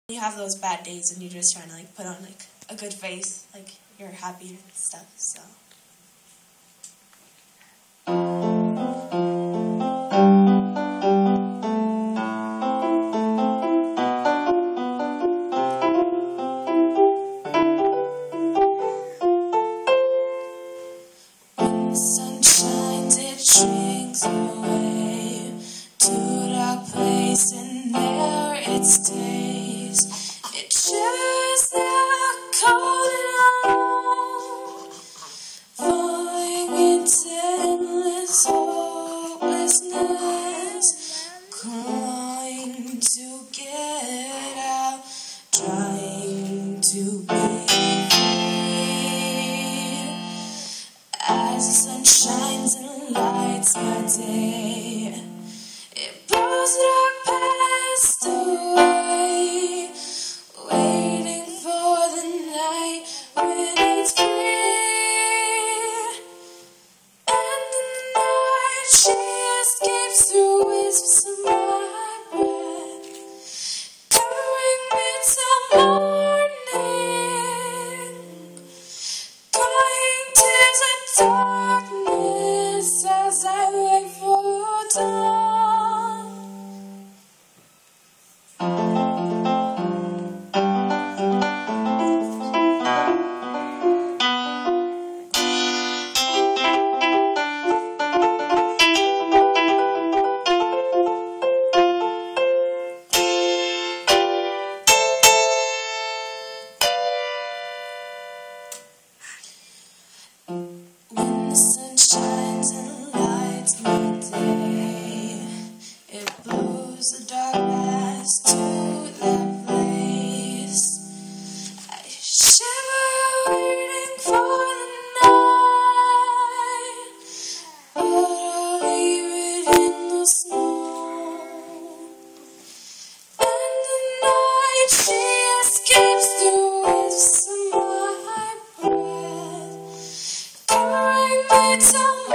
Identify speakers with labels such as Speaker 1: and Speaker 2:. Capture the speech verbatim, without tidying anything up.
Speaker 1: You have those bad days and you're just trying to like put on like a good face, like you're happy and stuff, so. When the sun shines, it shrinks away to a dark place, and there it stays. It shivers there, cold and all, falling into endless hopelessness, trying to get out, trying to be free. As the sun shines and lights my day, it blows the dark past away, waiting for the night when it's free. And in the night she escapes through wisps of my breath, covering me till morning, crying tears of darkness as I wait for dawn. When the sun shines and lights my day, it blows the dark past to that place. I shiver waiting for the night, but I'll leave it in the snow. And the night she escapes through wisps of my breath, covering me till